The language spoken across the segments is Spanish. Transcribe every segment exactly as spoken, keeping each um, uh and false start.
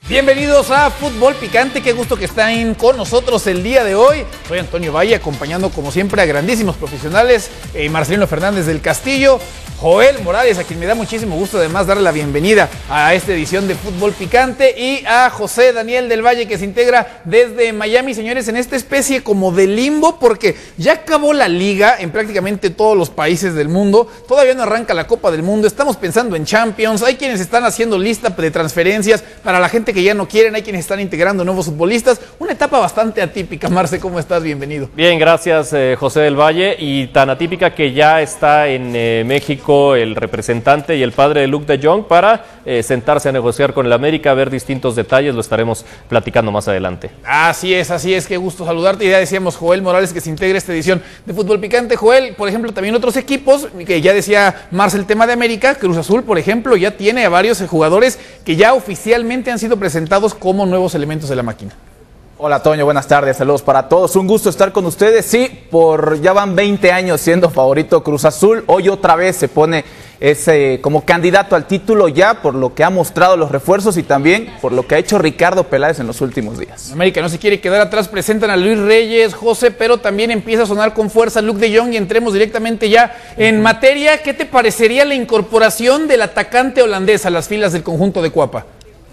Bienvenidos a Fútbol Picante, qué gusto que están con nosotros el día de hoy. Soy Antonio Valle, acompañando como siempre a grandísimos profesionales, eh, Marcelino Fernández del Castillo, Joel Morales, a quien me da muchísimo gusto además darle la bienvenida a esta edición de Fútbol Picante, y a José Daniel del Valle, que se integra desde Miami, señores, en esta especie como de limbo, porque ya acabó la liga en prácticamente todos los países del mundo, todavía no arranca la Copa del Mundo, estamos pensando en Champions, hay quienes están haciendo lista de transferencias para la gente que ya no quieren, hay quienes están integrando nuevos futbolistas, una etapa bastante atípica. Marce, ¿cómo estás? Bienvenido. Bien, gracias eh, José del Valle, y tan atípica que ya está en eh, México el representante y el padre de Luuk de Jong para eh, sentarse a negociar con el América, a ver distintos detalles, lo estaremos platicando más adelante. Así es, así es, qué gusto saludarte. Y ya decíamos, Joel Morales, que se integra esta edición de Fútbol Picante. Joel, por ejemplo, también otros equipos, que ya decía Marce el tema de América, Cruz Azul, por ejemplo, ya tiene a varios jugadores que ya oficialmente han sido presentados como nuevos elementos de la máquina. Hola Toño, buenas tardes, saludos para todos, un gusto estar con ustedes. Sí, por ya van veinte años siendo favorito Cruz Azul, hoy otra vez se pone ese como candidato al título ya por lo que ha mostrado los refuerzos y también por lo que ha hecho Ricardo Peláez en los últimos días. América no se quiere quedar atrás, presentan a Luis Reyes, José, pero también empieza a sonar con fuerza Luuk de Jong, y entremos directamente ya en materia. ¿Qué te parecería la incorporación del atacante holandés a las filas del conjunto de Cuapa?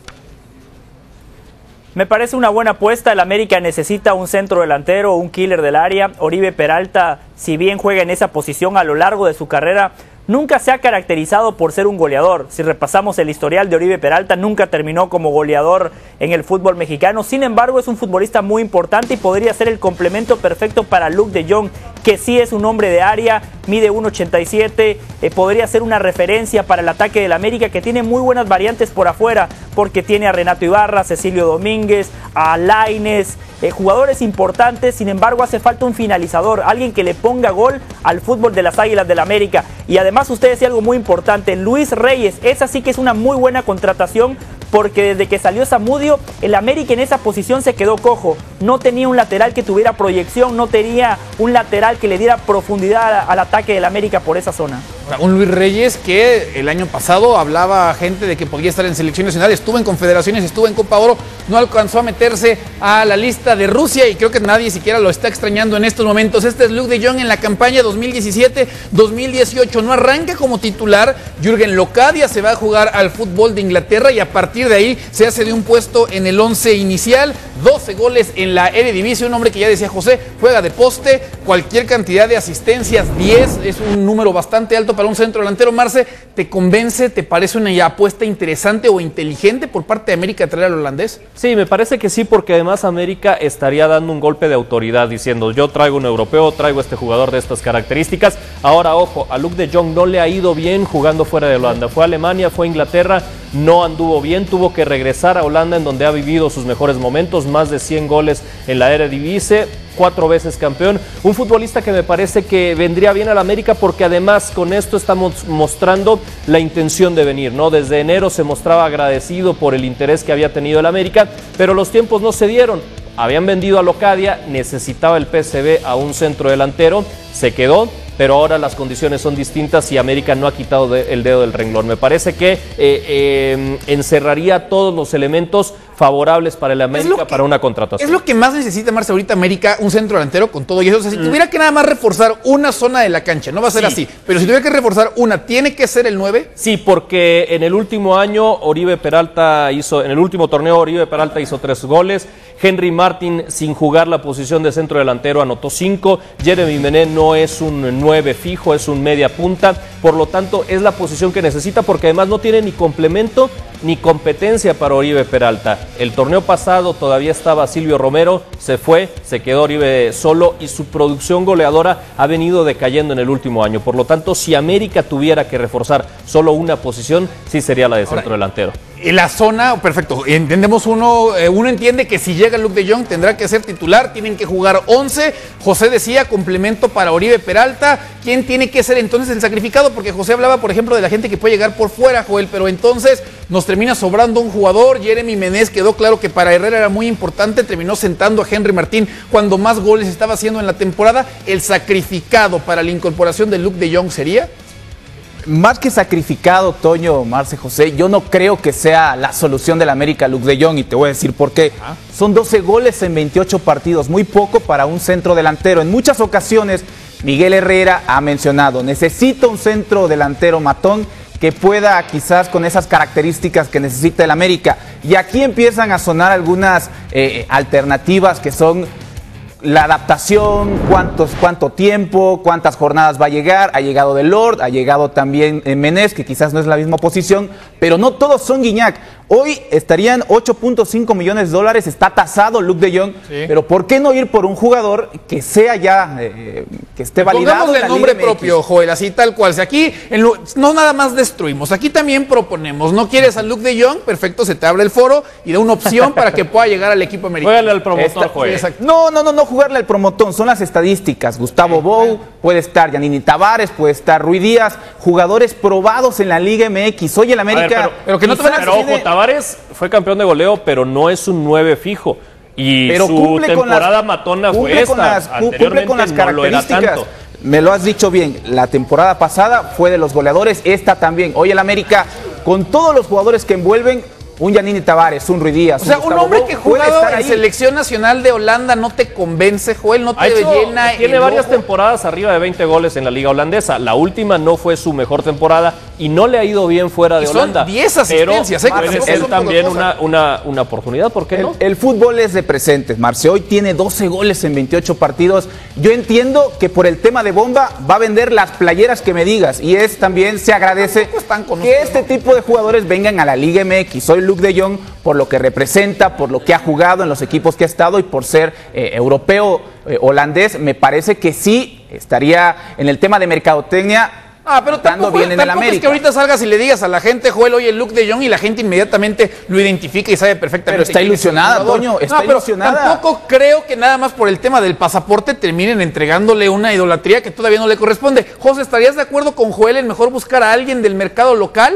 Me parece una buena apuesta. El América necesita un centro delantero, un killer del área. Oribe Peralta, si bien juega en esa posición a lo largo de su carrera, nunca se ha caracterizado por ser un goleador. Si repasamos el historial de Oribe Peralta, nunca terminó como goleador en el fútbol mexicano. Sin embargo, es un futbolista muy importante y podría ser el complemento perfecto para Luuk de Jong, que sí es un hombre de área, mide uno ochenta y siete, eh, podría ser una referencia para el ataque del América, que tiene muy buenas variantes por afuera, porque tiene a Renato Ibarra, Cecilio Domínguez, a Lainez, eh, jugadores importantes. Sin embargo, hace falta un finalizador, alguien que le ponga gol al fútbol de las Águilas del América. Y además, usted decía algo muy importante, Luis Reyes, esa sí que es una muy buena contratación, porque desde que salió Zamudio, el América en esa posición se quedó cojo. No tenía un lateral que tuviera proyección, no tenía un lateral que le diera profundidad al ataque del América por esa zona. Un Luis Reyes que el año pasado hablaba a gente de que podía estar en selección nacional, estuvo en confederaciones, estuvo en Copa Oro, no alcanzó a meterse a la lista de Rusia y creo que nadie siquiera lo está extrañando en estos momentos. Este es Luuk de Jong en la campaña dos mil diecisiete dos mil dieciocho, no arranca como titular, Jürgen Locadia se va a jugar al fútbol de Inglaterra y a partir de ahí se hace de un puesto en el once inicial, doce goles en la Eredivisie, un hombre que ya decía José, juega de poste, cualquier cantidad de asistencias, diez, es un número bastante alto para un centro delantero. Marce, ¿te convence, te parece una apuesta interesante o inteligente por parte de América de traer al holandés? Sí, me parece que sí, porque además América estaría dando un golpe de autoridad diciendo, yo traigo un europeo, traigo este jugador de estas características. Ahora, ojo, a Luuk de Jong no le ha ido bien jugando fuera de Holanda, fue a Alemania, fue a Inglaterra, no anduvo bien, tuvo que regresar a Holanda, en donde ha vivido sus mejores momentos, más de cien goles en la Eredivisie, cuatro veces campeón, un futbolista que me parece que vendría bien al América, porque además con esto estamos mostrando la intención de venir, ¿no? Desde enero se mostraba agradecido por el interés que había tenido el América, pero los tiempos no se dieron. Habían vendido a Locadia, necesitaba el P S V a un centro delantero, se quedó, pero ahora las condiciones son distintas y América no ha quitado de, el dedo del renglón. Me parece que eh, eh, encerraría todos los elementos favorables para el América que, para una contratación. Es lo que más necesita, Marce, ahorita América, un centro delantero con todo y eso. O sea, si mm. tuviera que nada más reforzar una zona de la cancha, no va a ser sí. así, pero si tuviera que reforzar una, ¿tiene que ser el nueve? Sí, porque en el último año Oribe Peralta hizo, en el último torneo Oribe Peralta hizo tres goles, Henry Martin sin jugar la posición de centro delantero anotó cinco, Jeremy Menez no es un nueve fijo, es un media punta, por lo tanto es la posición que necesita, porque además no tiene ni complemento ni competencia para Oribe Peralta. El torneo pasado todavía estaba Silvio Romero, se fue, se quedó Oribe solo y su producción goleadora ha venido decayendo en el último año. Por lo tanto, si América tuviera que reforzar solo una posición, sí sería la de centro delantero. En la zona, perfecto, entendemos uno, eh, uno entiende que si llega Luuk de Jong tendrá que ser titular, tienen que jugar once, José decía complemento para Oribe Peralta, ¿quién tiene que ser entonces el sacrificado? Porque José hablaba, por ejemplo, de la gente que puede llegar por fuera, Joel, pero entonces nos termina sobrando un jugador. Jeremy Menez, quedó claro que para Herrera era muy importante, terminó sentando a Henry Martín cuando más goles estaba haciendo en la temporada. ¿El sacrificado para la incorporación de Luuk de Jong sería? Más que sacrificado, Toño, Marce, José, yo no creo que sea la solución del América Luuk de Jong, y te voy a decir por qué. ¿Ah? Son doce goles en veintiocho partidos, muy poco para un centro delantero. En muchas ocasiones, Miguel Herrera ha mencionado, necesita un centro delantero matón que pueda quizás con esas características que necesita el América. Y aquí empiezan a sonar algunas eh, alternativas que son la adaptación, cuántos, cuánto tiempo, cuántas jornadas va a llegar. Ha llegado Delort, ha llegado también Menés, que quizás no es la misma posición, pero no todos son Gignac. Hoy estarían ocho punto cinco millones de dólares, está tasado Luuk de Jong, sí. Pero ¿por qué no ir por un jugador que sea ya, eh, que esté validado? Pongamos el nombre propio, Joel, así tal cual. Si aquí en lo, no nada más destruimos, aquí también proponemos. ¿No quieres a Luuk de Jong? Perfecto, se te abre el foro y da una opción para que pueda llegar al equipo americano. Juégale al promotor, Esta, Joel. No, no, no, no jugarle al promotor, son las estadísticas. Gustavo sí, Bou, bueno. puede estar Yanini Tavares, puede estar Ruiz Díaz, jugadores probados en la Liga M X. Oye, el América... Ver, pero, pero que no te van a Pero ojo, Tavares fue campeón de goleo, pero no es un nueve fijo. Y pero su temporada las, matona fue esta. Con las, cumple con las características. No Me lo has dicho bien, la temporada pasada fue de los goleadores, esta también. Hoy el América, con todos los jugadores que envuelven, un Yanini Tavares, un Ruiz Díaz. O sea, un, un hombre que jugaba en selección nacional de Holanda no te convence, Joel, no te hecho, llena. Tiene varias ojo. temporadas arriba de veinte goles en la liga holandesa. La última no fue su mejor temporada y no le ha ido bien fuera de y Holanda. Son diez asistencias, pero puede ser también una, una, una oportunidad, ¿por qué el, no? El fútbol es de presentes, Marce. Hoy tiene doce goles en veintiocho partidos. Yo entiendo que por el tema de bomba va a vender las playeras que me digas y es también se agradece que este tipo de jugadores vengan a la Liga M X. Soy Luuk de Jong por lo que representa, por lo que ha jugado en los equipos que ha estado y por ser eh, europeo, eh, holandés, me parece que sí estaría en el tema de mercadotecnia. Ah, pero tampoco, bien en el América. Es que ahorita salgas y le digas a la gente, Joel, oye, Luuk de Jong, y la gente inmediatamente lo identifica y sabe perfectamente. Pero está ilusionada, Toño, está no, pero ilusionada. Tampoco creo que nada más por el tema del pasaporte terminen entregándole una idolatría que todavía no le corresponde. José, ¿estarías de acuerdo con Joel en mejor buscar a alguien del mercado local?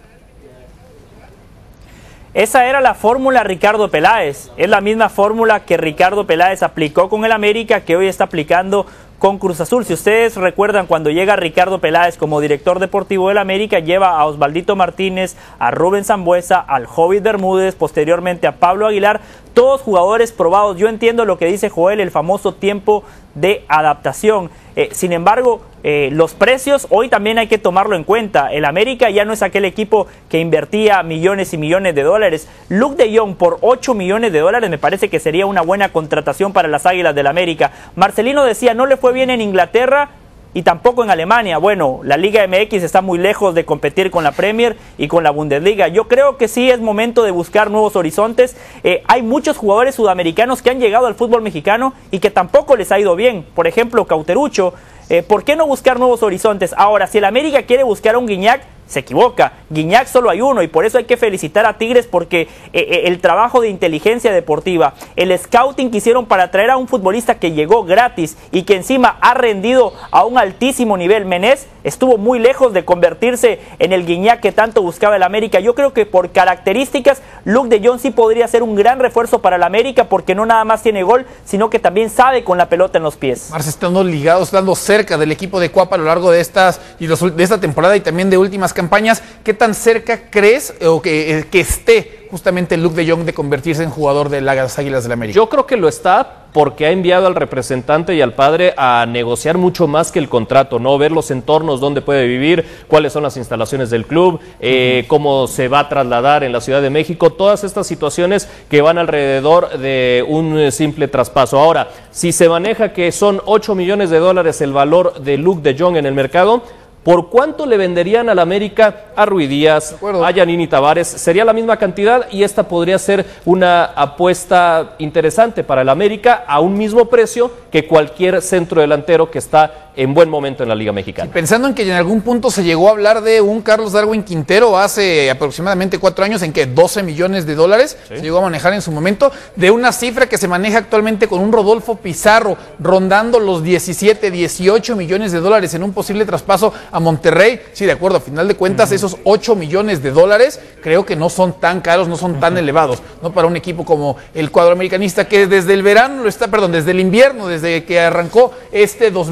Esa era la fórmula Ricardo Peláez, es la misma fórmula que Ricardo Peláez aplicó con el América que hoy está aplicando con Cruz Azul. Si ustedes recuerdan, cuando llega Ricardo Peláez como director deportivo del América, lleva a Osvaldito Martínez, a Rubén Sambueza, al Hobbit Bermúdez, posteriormente a Pablo Aguilar, todos jugadores probados. Yo entiendo lo que dice Joel, el famoso tiempo de adaptación. Eh, sin embargo, eh, los precios hoy también hay que tomarlo en cuenta. El América ya no es aquel equipo que invertía millones y millones de dólares. Luuk de Jong por ocho millones de dólares me parece que sería una buena contratación para las Águilas del América. Marcelino decía, no le fue bien en Inglaterra y tampoco en Alemania. Bueno, la Liga M X está muy lejos de competir con la Premier y con la Bundesliga. Yo creo que sí es momento de buscar nuevos horizontes. Eh, hay muchos jugadores sudamericanos que han llegado al fútbol mexicano y que tampoco les ha ido bien. Por ejemplo, Cauterucho. Eh, ¿Por qué no buscar nuevos horizontes? Ahora, si el América quiere buscar a un Gignac, se equivoca. Gignac solo hay uno y por eso hay que felicitar a Tigres porque eh, el trabajo de inteligencia deportiva, el scouting que hicieron para traer a un futbolista que llegó gratis y que encima ha rendido a un altísimo nivel. Menés estuvo muy lejos de convertirse en el Gignac que tanto buscaba el América. Yo creo que por características Luuk de Jong sí podría ser un gran refuerzo para el América porque no nada más tiene gol, sino que también sabe con la pelota en los pies. Marce, estando ligados, estando cerca del equipo de Cuapa a lo largo de estas y los, de esta temporada y también de últimas campañas, ¿qué tan cerca crees o que, eh, que esté justamente Luuk de Jong de convertirse en jugador de las Águilas del la América? Yo creo que lo está porque ha enviado al representante y al padre a negociar mucho más que el contrato, ¿no? Ver los entornos, dónde puede vivir, cuáles son las instalaciones del club, eh, uh-huh. cómo se va a trasladar en la Ciudad de México, todas estas situaciones que van alrededor de un simple traspaso. Ahora, si se maneja que son ocho millones de dólares el valor de Luuk de Jong en el mercado, ¿por cuánto le venderían al América a Ruiz Díaz, a Yanini Tavares? Sería la misma cantidad y esta podría ser una apuesta interesante para el América a un mismo precio que cualquier centro delantero que está en buen momento en la Liga Mexicana. Sí, pensando en que en algún punto se llegó a hablar de un Carlos Darwin Quintero hace aproximadamente cuatro años, en que doce millones de dólares sí. se llegó a manejar en su momento, de una cifra que se maneja actualmente con un Rodolfo Pizarro rondando los diecisiete, dieciocho millones de dólares en un posible traspaso a Monterrey. Sí, de acuerdo, a final de cuentas uh-huh. esos ocho millones de dólares creo que no son tan caros, no son tan uh-huh. elevados, ¿no? Para un equipo como el cuadro americanista que desde el verano lo está, perdón, desde el invierno, desde que arrancó este dos mil dieciocho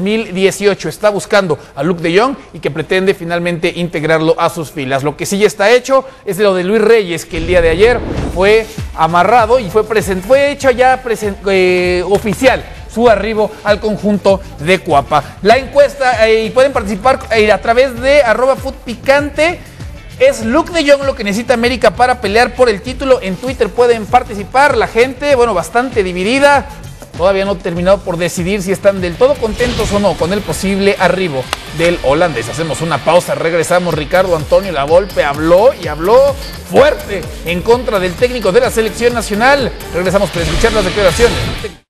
dieciocho está buscando a Luuk de Jong y que pretende finalmente integrarlo a sus filas. Lo que sí ya está hecho es lo de Luis Reyes, que el día de ayer fue amarrado y fue, present, fue hecho ya present, eh, oficial su arribo al conjunto de Cuapa. La encuesta, eh, y pueden participar eh, a través de arroba futpicante. ¿Es Luuk de Jong lo que necesita América para pelear por el título? En Twitter pueden participar. La gente, bueno, bastante dividida. Todavía no terminado por decidir si están del todo contentos o no con el posible arribo del holandés. Hacemos una pausa, regresamos. Ricardo Antonio Lavolpe habló y habló fuerte en contra del técnico de la selección nacional. Regresamos para escuchar las declaraciones.